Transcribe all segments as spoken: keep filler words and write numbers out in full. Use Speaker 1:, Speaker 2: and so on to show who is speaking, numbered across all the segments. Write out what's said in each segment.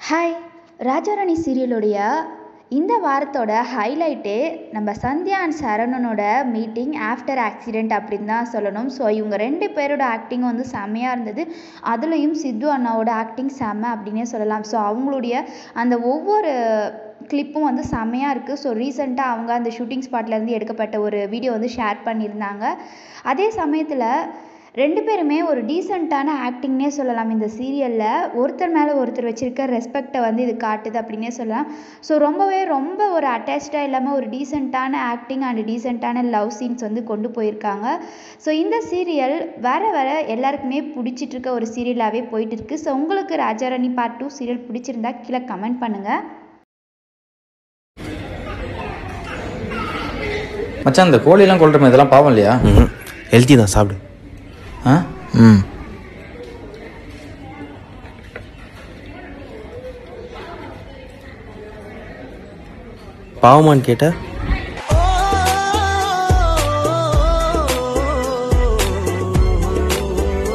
Speaker 1: Hi Raja Rani சீரியலுடைய இந்த வாரத்தோட ஹைலைட்டே நம்ம சந்தியா அண்ட் சரவணனோட மீட்டிங் ஆஃப்டர் ஆக்சிடெண்ட் அப்படின்னு தான் சொல்லணும். ஸோ இவங்க ரெண்டு பேரோட ஆக்டிங் வந்து செம்மையாக இருந்தது. அதுலேயும் சித்து அண்ணாவோட ஆக்டிங் செம்ம அப்படின்னே சொல்லலாம். ஸோ அவங்களுடைய அந்த ஒவ்வொரு கிளிப்பும் வந்து செம்மையாக இருக்குது. ஸோ ரீசெண்டாக அவங்க அந்த ஷூட்டிங் ஸ்பாட்லேருந்து எடுக்கப்பட்ட ஒரு வீடியோ வந்து ஷேர் பண்ணியிருந்தாங்க. அதே சமயத்தில் ரெண்டு பேருமே ஒரு டீசெண்டான ஆக்டிங்னே சொல்லலாம். இந்த சீரியலில் ஒருத்தர் மேலே ஒருத்தர் வச்சுருக்க ரெஸ்பெக்டை வந்து இது காட்டுது அப்படின்னே சொல்லலாம். ஸோ ரொம்பவே ரொம்ப ஒரு அட்டாச்சாக இல்லாமல் ஒரு டீசெண்டான ஆக்டிங் அண்ட் டீசெண்டான லவ் சீன்ஸ் வந்து கொண்டு போயிருக்காங்க. ஸோ இந்த சீரியல் வர வர எல்லாருக்குமே பிடிச்சிட்டு இருக்க ஒரு சீரியலாகவே போயிட்டு இருக்கு. ஸோ உங்களுக்கு Raja Rani part two serial பிடிச்சிருந்தா கீழே கமெண்ட் பண்ணுங்கள்.
Speaker 2: மச்சான், இந்த கோழியெல்லாம் கொள்றமே இதெல்லாம் பாவம் இல்லையா?
Speaker 3: ஹெல்த்தி தான், சாப்பிடு.
Speaker 2: ஆ
Speaker 3: ம் பாவமான்னு கேட்ட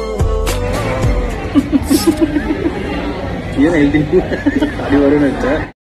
Speaker 2: ஏன் ஹெல்த்தி அப்படி வரும்னு